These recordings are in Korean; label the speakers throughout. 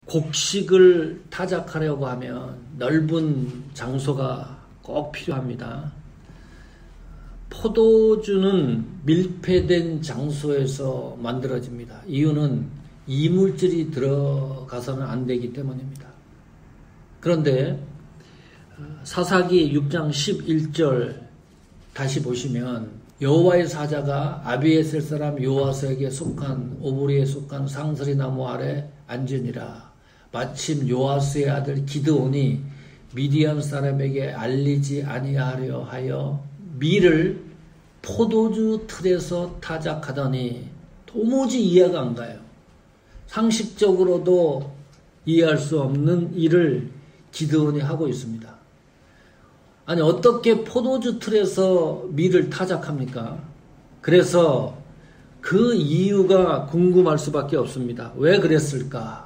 Speaker 1: 곡식을 타작하려고 하면 넓은 장소가 꼭 필요합니다. 포도주는 밀폐된 장소에서 만들어집니다. 이유는 이물질이 들어가서는 안 되기 때문입니다. 그런데 사사기 6장 11절 다시 보시면 여호와의 사자가 아비에셀 사람 요아스에게 속한 오브리에 속한 상스리 나무 아래 앉으니라. 마침 요아스의 아들 기드온이 미디안 사람에게 알리지 아니하려 하여 밀을 포도주 틀에서 타작하더니 도무지 이해가 안 가요. 상식적으로도 이해할 수 없는 일을 기드온이 하고 있습니다. 아니 어떻게 포도주 틀에서 밀을 타작합니까? 그래서 그 이유가 궁금할 수밖에 없습니다. 왜 그랬을까?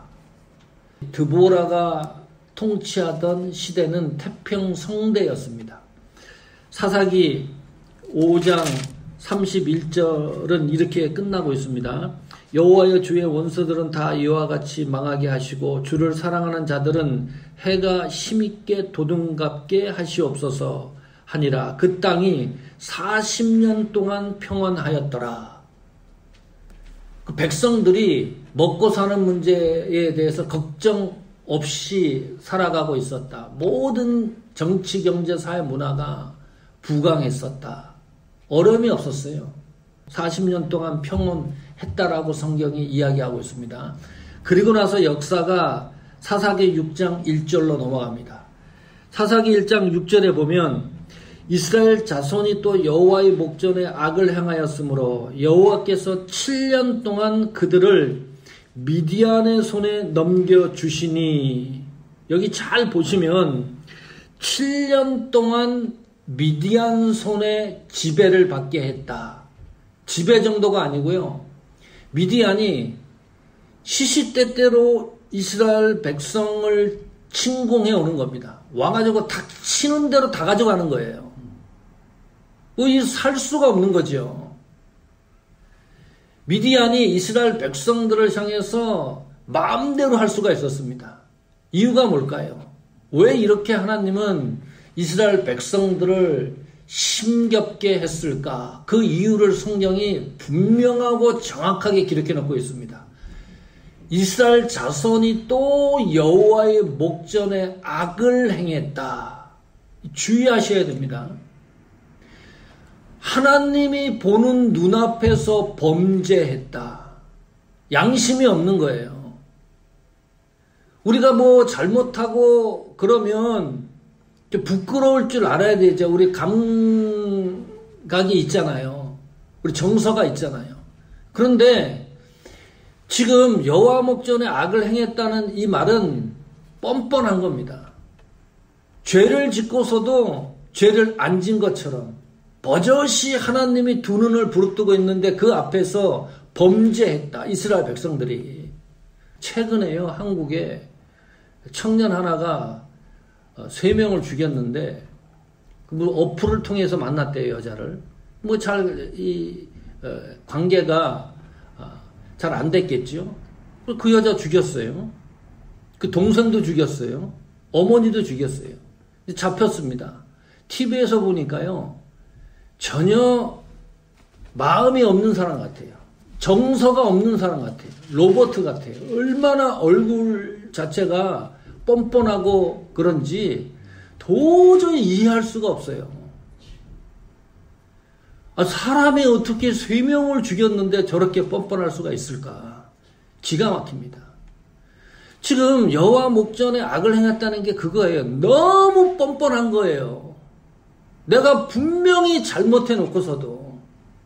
Speaker 1: 드보라가 통치하던 시대는 태평성대였습니다. 사사기 5장 31절은 이렇게 끝나고 있습니다. 여호와여 주의 원수들은 다 이와 같이 망하게 하시고 주를 사랑하는 자들은 해가 힘있게 도둑갑게 하시옵소서 하니라. 그 땅이 40년 동안 평안하였더라. 그 백성들이 먹고 사는 문제에 대해서 걱정 없이 살아가고 있었다. 모든 정치, 경제, 사회, 문화가 부강했었다. 어려움이 없었어요. 40년 동안 평온했다라고 성경이 이야기하고 있습니다. 그리고 나서 역사가 사사기 6장 1절로 넘어갑니다. 사사기 1장 6절에 보면 이스라엘 자손이 또 여호와의 목전에 악을 행하였으므로 여호와께서 7년 동안 그들을 미디안의 손에 넘겨주시니, 여기 잘 보시면 7년 동안 미디안 손에 지배를 받게 했다. 지배 정도가 아니고요. 미디안이 시시때때로 이스라엘 백성을 침공해 오는 겁니다. 와가지고 다 치는 대로 다 가져가는 거예요. 살 수가 없는 거죠. 미디안이 이스라엘 백성들을 향해서 마음대로 할 수가 있었습니다. 이유가 뭘까요? 왜 이렇게 하나님은 이스라엘 백성들을 힘겹게 했을까? 그 이유를 성경이 분명하고 정확하게 기록해 놓고 있습니다. 이스라엘 자손이 또 여호와의 목전에 악을 행했다. 주의하셔야 됩니다. 하나님이 보는 눈앞에서 범죄했다. 양심이 없는 거예요. 우리가 뭐 잘못하고 그러면 부끄러울 줄 알아야 되죠. 우리 감각이 있잖아요. 우리 정서가 있잖아요. 그런데 지금 여호와 목전에 악을 행했다는 이 말은 뻔뻔한 겁니다. 죄를 짓고서도 죄를 안 진 것처럼 버젓이 하나님이 두 눈을 부릅뜨고 있는데 그 앞에서 범죄했다. 이스라엘 백성들이. 최근에요, 한국에 청년 하나가 3명을 죽였는데 뭐 어플을 통해서 만났대요, 여자를. 뭐 관계가 잘 안 됐겠죠. 그 여자 죽였어요. 그 동생도 죽였어요. 어머니도 죽였어요. 잡혔습니다. TV에서 보니까요, 전혀 마음이 없는 사람 같아요. 정서가 없는 사람 같아요. 로봇 같아요. 얼마나 얼굴 자체가 뻔뻔하고 그런지 도저히 이해할 수가 없어요. 사람이 어떻게 3명을 죽였는데 저렇게 뻔뻔할 수가 있을까? 기가 막힙니다. 지금 여호와 목전에 악을 행했다는 게 그거예요. 너무 뻔뻔한 거예요. 내가 분명히 잘못해 놓고서도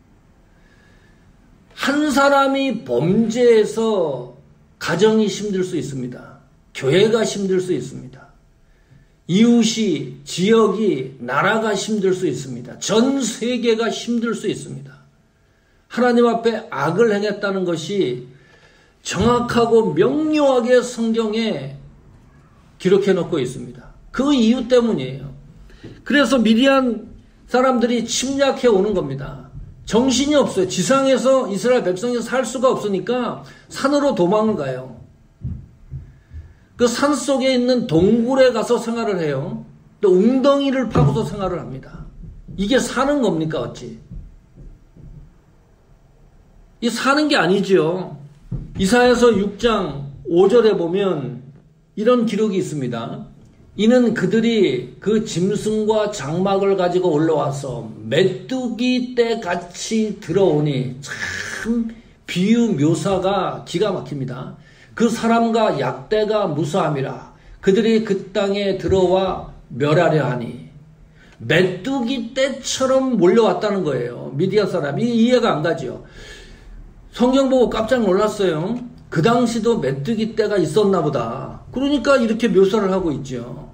Speaker 1: 한 사람이 범죄해서 가정이 힘들 수 있습니다. 교회가 힘들 수 있습니다. 이웃이, 지역이, 나라가 힘들 수 있습니다. 전 세계가 힘들 수 있습니다. 하나님 앞에 악을 행했다는 것이 정확하고 명료하게 성경에 기록해 놓고 있습니다. 그 이유 때문이에요. 그래서 미디안 사람들이 침략해 오는 겁니다. 정신이 없어요. 지상에서 이스라엘 백성이 살 수가 없으니까 산으로 도망을 가요. 그 산속에 있는 동굴에 가서 생활을 해요. 또 웅덩이를 파고서 생활을 합니다. 이게 사는 겁니까 어찌? 이 사는 게 아니죠. 이사야서 6장 5절에 보면 이런 기록이 있습니다. 이는 그들이 그 짐승과 장막을 가지고 올라와서 메뚜기 떼 같이 들어오니, 참 비유 묘사가 기가 막힙니다. 그 사람과 약대가 무사함이라. 그들이 그 땅에 들어와 멸하려 하니, 메뚜기 떼처럼 몰려왔다는 거예요. 미디안 사람이. 이해가 안 가죠. 성경 보고 깜짝 놀랐어요. 그 당시도 메뚜기 떼가 있었나 보다. 그러니까 이렇게 묘사를 하고 있죠.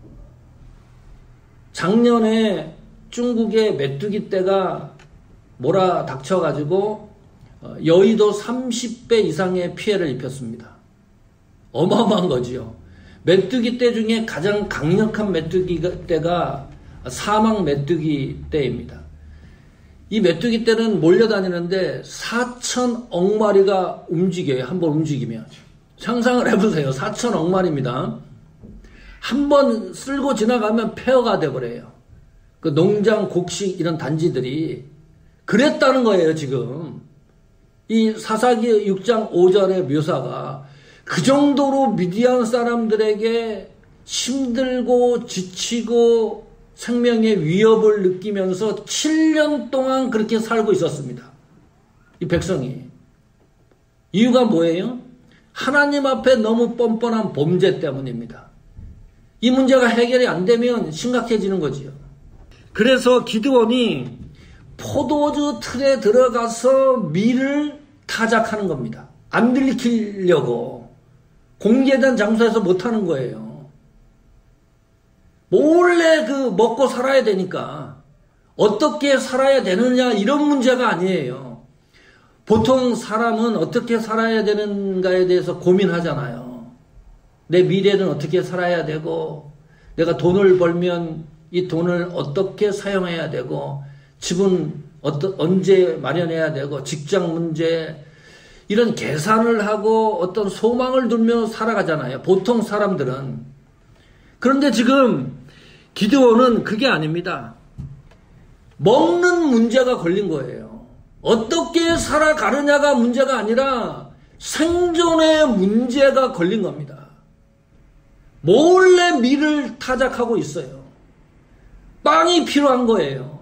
Speaker 1: 작년에 중국의 메뚜기 떼가 몰아닥쳐가지고 여의도 30배 이상의 피해를 입혔습니다. 어마어마한 거지요. 메뚜기 떼 중에 가장 강력한 메뚜기 떼가 사막 메뚜기 떼입니다. 이 메뚜기 떼는 몰려다니는데 4천억 마리가 움직여요. 한번 움직이면. 상상을 해보세요. 4천억 마리입니다. 한번 쓸고 지나가면 폐허가 돼버려요. 그 농장, 곡식 이런 단지들이 그랬다는 거예요. 지금 이 사사기 6장 5절의 묘사가 그 정도로 미디안 사람들에게 힘들고 지치고 생명의 위협을 느끼면서 7년 동안 그렇게 살고 있었습니다. 이 백성이. 이유가 뭐예요? 하나님 앞에 너무 뻔뻔한 범죄 때문입니다. 이 문제가 해결이 안 되면 심각해지는 거지요. 그래서 기드온이 포도주 틀에 들어가서 밀을 타작하는 겁니다. 안 들키려고. 공개된 장소에서 못하는 거예요. 몰래 먹고 살아야 되니까 어떻게 살아야 되느냐 이런 문제가 아니에요. 보통 사람은 어떻게 살아야 되는가에 대해서 고민하잖아요. 내 미래는 어떻게 살아야 되고, 내가 돈을 벌면 이 돈을 어떻게 사용해야 되고, 집은 언제 마련해야 되고, 직장 문제, 이런 계산을 하고 어떤 소망을 두며 살아가잖아요. 보통 사람들은. 그런데 지금 기드온은 그게 아닙니다. 먹는 문제가 걸린 거예요. 어떻게 살아가느냐가 문제가 아니라 생존의 문제가 걸린 겁니다. 몰래 밀을 타작하고 있어요. 빵이 필요한 거예요.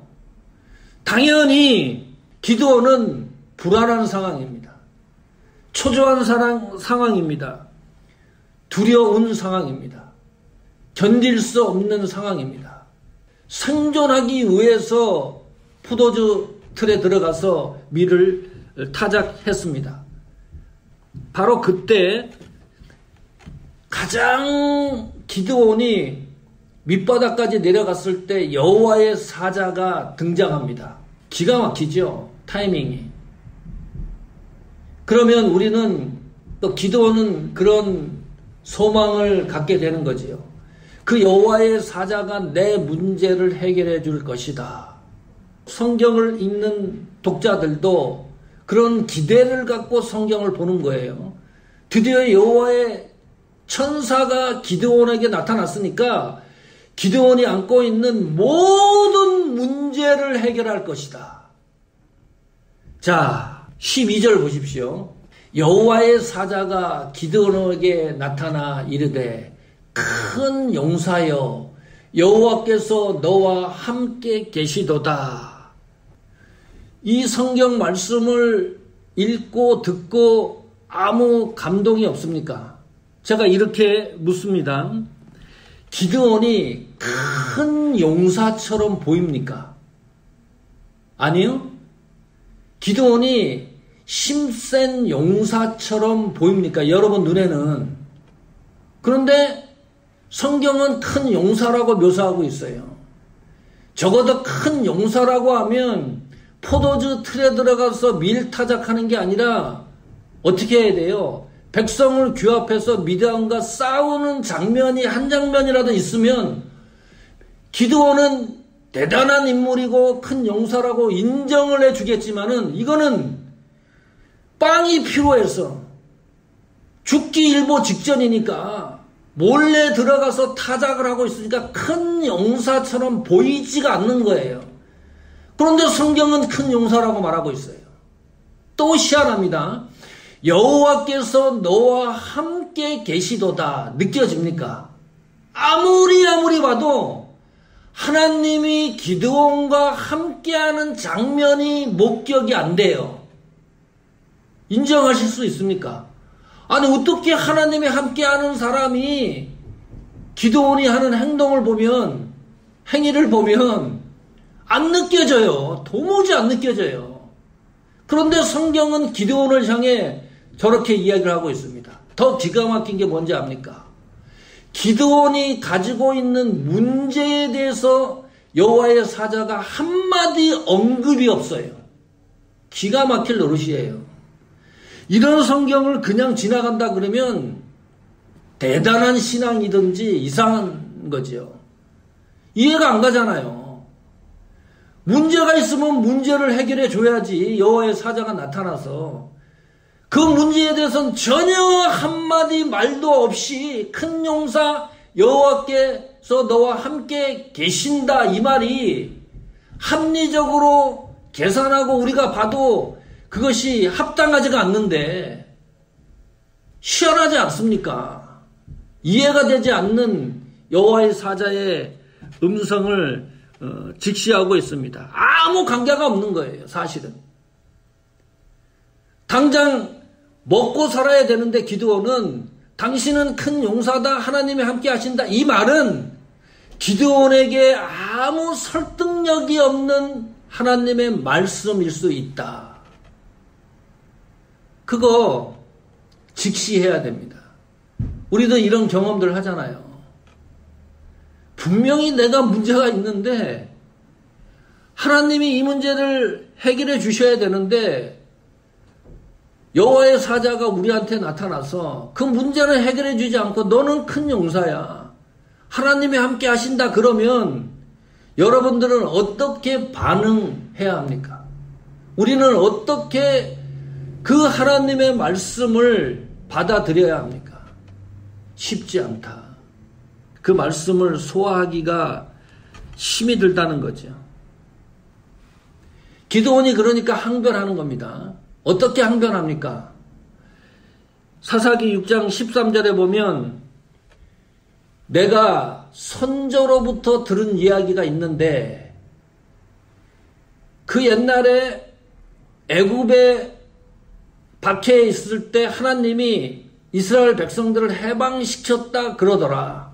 Speaker 1: 당연히 기드온은 불안한 상황입니다. 초조한 상황입니다. 두려운 상황입니다. 견딜 수 없는 상황입니다. 생존하기 위해서 포도주 틀에 들어가서 밀을 타작했습니다. 바로 그때 가장 기드온이 밑바닥까지 내려갔을 때 여호와의 사자가 등장합니다. 기가 막히죠? 타이밍이. 그러면 우리는 또 기드온은 그런 소망을 갖게 되는 거지요. 그 여호와의 사자가 내 문제를 해결해 줄 것이다. 성경을 읽는 독자들도 그런 기대를 갖고 성경을 보는 거예요. 드디어 여호와의 천사가 기드온에게 나타났으니까 기드온이 안고 있는 모든 문제를 해결할 것이다. 자, 12절 보십시오. 여호와의 사자가 기드온에게 나타나 이르되 큰 용사여 여호와께서 너와 함께 계시도다. 이 성경 말씀을 읽고 듣고 아무 감동이 없습니까? 제가 이렇게 묻습니다. 기드온이 큰 용사처럼 보입니까? 아니요. 기드온이 힘센 용사처럼 보입니까? 여러분 눈에는. 그런데 성경은 큰 용사라고 묘사하고 있어요. 적어도 큰 용사라고 하면 포도주 틀에 들어가서 밀타작하는 게 아니라 어떻게 해야 돼요? 백성을 규합해서 미디안과 싸우는 장면이 한 장면이라도 있으면 기드온은 대단한 인물이고 큰 용사라고 인정을 해주겠지만은 이거는 빵이 필요해서 죽기 일보 직전이니까 몰래 들어가서 타작을 하고 있으니까 큰 용사처럼 보이지가 않는 거예요. 그런데 성경은 큰 용사라고 말하고 있어요. 또 희한합니다. 여호와께서 너와 함께 계시도다 느껴집니까? 아무리 봐도 하나님이 기드온과 함께하는 장면이 목격이 안 돼요. 인정하실 수 있습니까? 아니 어떻게 하나님이 함께하는 사람이 기드온이 하는 행동을 보면, 행위를 보면 안 느껴져요. 도무지 안 느껴져요. 그런데 성경은 기드온을 향해 저렇게 이야기를 하고 있습니다. 더 기가 막힌 게 뭔지 압니까? 기드온이 가지고 있는 문제에 대해서 여호와의 사자가 한마디 언급이 없어요. 기가 막힐 노릇이에요. 이런 성경을 그냥 지나간다 그러면 대단한 신앙이든지 이상한 거죠. 이해가 안 가잖아요. 문제가 있으면 문제를 해결해 줘야지. 여호와의 사자가 나타나서 그 문제에 대해서는 전혀 한마디 말도 없이 큰 용사 여호와께서 너와 함께 계신다 이 말이 합리적으로 계산하고 우리가 봐도 그것이 합당하지가 않는데 희한하지 않습니까? 이해가 되지 않는 여호와의 사자의 음성을 직시하고 있습니다. 아무 관계가 없는 거예요, 사실은. 당장 먹고 살아야 되는데 기드온은 당신은 큰 용사다, 하나님이 함께 하신다. 이 말은 기드온에게 아무 설득력이 없는 하나님의 말씀일 수 있다. 그거 직시해야 됩니다. 우리도 이런 경험들 하잖아요. 분명히 내가 문제가 있는데 하나님이 이 문제를 해결해 주셔야 되는데 여호와의 사자가 우리한테 나타나서 그 문제를 해결해 주지 않고 너는 큰 용사야, 하나님이 함께 하신다 그러면 여러분들은 어떻게 반응해야 합니까? 우리는 어떻게 그 하나님의 말씀을 받아들여야 합니까? 쉽지 않다. 그 말씀을 소화하기가 힘이 들다는 거죠. 기드온이 그러니까 항변하는 겁니다. 어떻게 항변합니까? 사사기 6장 13절에 보면 내가 선조로부터 들은 이야기가 있는데 그 옛날에 애굽에 박해에 있을 때 하나님이 이스라엘 백성들을 해방시켰다 그러더라.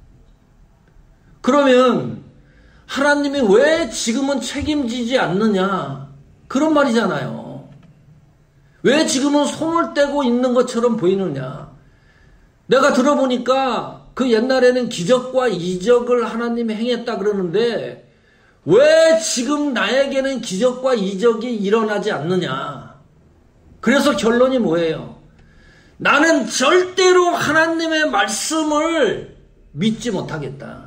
Speaker 1: 그러면 하나님이 왜 지금은 책임지지 않느냐? 그런 말이잖아요. 왜 지금은 손을 떼고 있는 것처럼 보이느냐? 내가 들어보니까 그 옛날에는 기적과 이적을 하나님이 행했다 그러는데 왜 지금 나에게는 기적과 이적이 일어나지 않느냐? 그래서 결론이 뭐예요? 나는 절대로 하나님의 말씀을 믿지 못하겠다.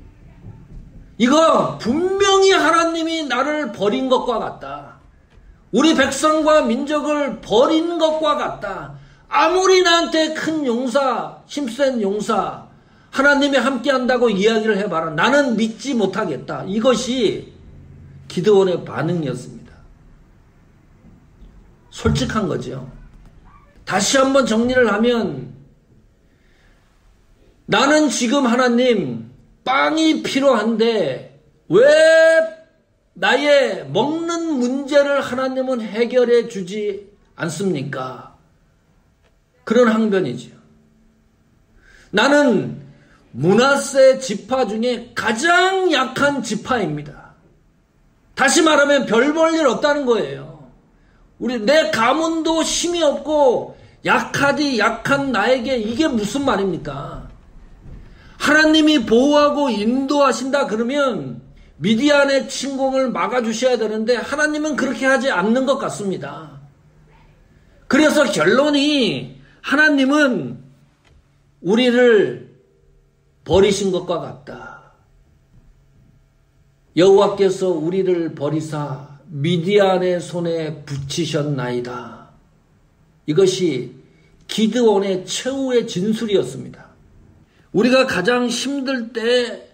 Speaker 1: 이거 분명히 하나님이 나를 버린 것과 같다. 우리 백성과 민족을 버린 것과 같다. 아무리 나한테 큰 용사, 힘센 용사, 하나님이 함께한다고 이야기를 해봐라. 나는 믿지 못하겠다. 이것이 기드온의 반응이었습니다. 솔직한 거죠. 다시 한번 정리를 하면 나는 지금 하나님 빵이 필요한데 왜 나의 먹는 문제를 하나님은 해결해 주지 않습니까? 그런 항변이죠. 나는 므낫세 지파 중에 가장 약한 지파입니다. 다시 말하면 별 볼 일 없다는 거예요. 내 가문도 힘이 없고 약하디 약한 나에게 이게 무슨 말입니까? 하나님이 보호하고 인도하신다 그러면 미디안의 침공을 막아주셔야 되는데 하나님은 그렇게 하지 않는 것 같습니다. 그래서 결론이 하나님은 우리를 버리신 것과 같다. 여호와께서 우리를 버리사 미디안의 손에 붙이셨나이다. 이것이 기드온의 최후의 진술이었습니다. 우리가 가장 힘들 때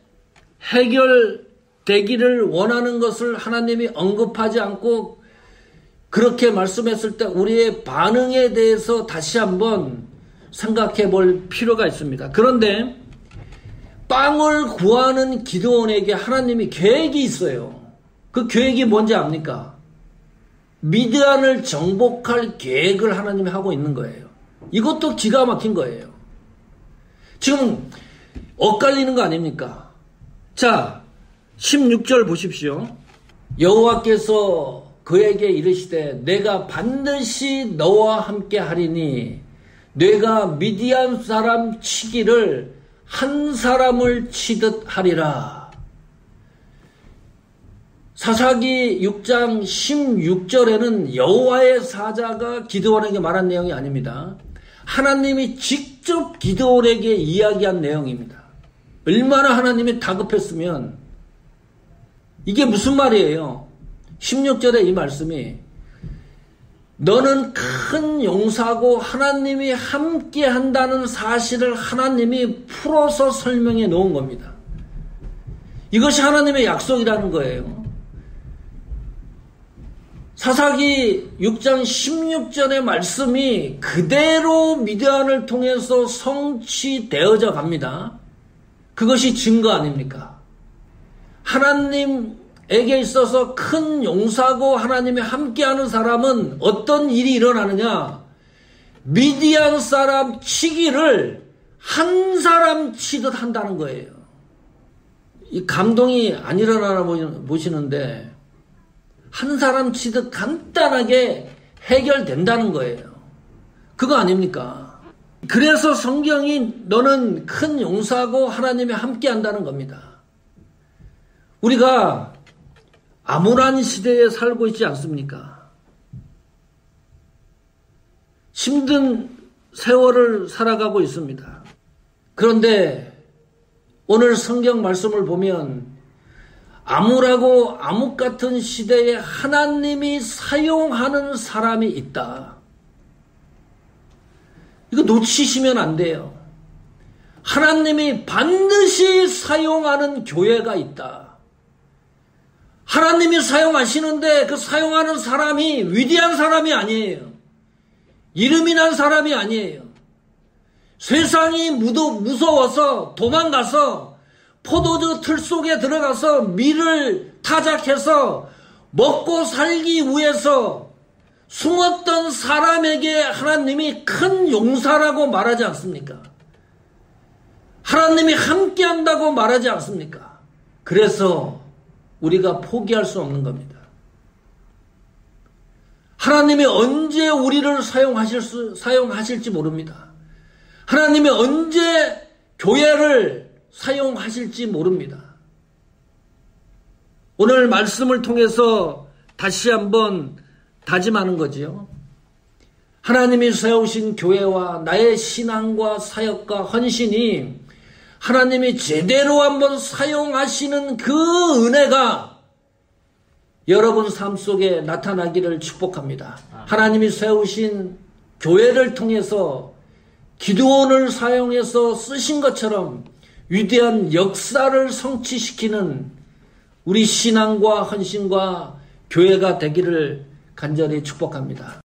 Speaker 1: 해결되기를 원하는 것을 하나님이 언급하지 않고 그렇게 말씀했을 때 우리의 반응에 대해서 다시 한번 생각해 볼 필요가 있습니다. 그런데 빵을 구하는 기드온에게 하나님이 계획이 있어요. 그 계획이 뭔지 압니까? 미디안을 정복할 계획을 하나님이 하고 있는 거예요. 이것도 기가 막힌 거예요. 지금 엇갈리는 거 아닙니까? 자, 16절 보십시오. 여호와께서 그에게 이르시되 내가 반드시 너와 함께 하리니 내가 미디안 사람 치기를 한 사람을 치듯 하리라. 사사기 6장 16절에는 여호와의 사자가 기드온에게 말한 내용이 아닙니다. 하나님이 직접 기드온에게 이야기한 내용입니다. 얼마나 하나님이 다급했으면 이게 무슨 말이에요? 16절에 이 말씀이 너는 큰 용사고 하나님이 함께 한다는 사실을 하나님이 풀어서 설명해 놓은 겁니다. 이것이 하나님의 약속이라는 거예요. 사사기 6장 16절의 말씀이 그대로 미디안을 통해서 성취되어져 갑니다. 그것이 증거 아닙니까? 하나님에게 있어서 큰 용사고 하나님이 함께하는 사람은 어떤 일이 일어나느냐? 미디안 사람 치기를 한 사람 치듯 한다는 거예요. 이 감동이 안 일어나나 보시는데 한 사람 치듯 간단하게 해결된다는 거예요. 그거 아닙니까? 그래서 성경이 너는 큰 용사고 하나님이 함께 한다는 겁니다. 우리가 암울한 시대에 살고 있지 않습니까? 힘든 세월을 살아가고 있습니다. 그런데 오늘 성경 말씀을 보면 암울하고 암흑 같은 시대에 하나님이 사용하는 사람이 있다. 이거 놓치시면 안 돼요. 하나님이 반드시 사용하는 교회가 있다. 하나님이 사용하시는데 그 사용하는 사람이 위대한 사람이 아니에요. 이름이 난 사람이 아니에요. 세상이 무서워서 도망가서 포도주 틀 속에 들어가서 밀을 타작해서 먹고 살기 위해서 숨었던 사람에게 하나님이 큰 용사라고 말하지 않습니까? 하나님이 함께한다고 말하지 않습니까? 그래서 우리가 포기할 수 없는 겁니다. 하나님이 언제 우리를 사용하실지 모릅니다. 하나님이 언제 교회를 사용하실지 모릅니다. 오늘 말씀을 통해서 다시 한번 다짐하는 거지요. 하나님이 세우신 교회와 나의 신앙과 사역과 헌신이 하나님이 제대로 한번 사용하시는 그 은혜가 여러분 삶 속에 나타나기를 축복합니다. 하나님이 세우신 교회를 통해서 기드온을 사용해서 쓰신 것처럼 위대한 역사를 성취시키는 우리 신앙과 헌신과 교회가 되기를 간절히 축복합니다.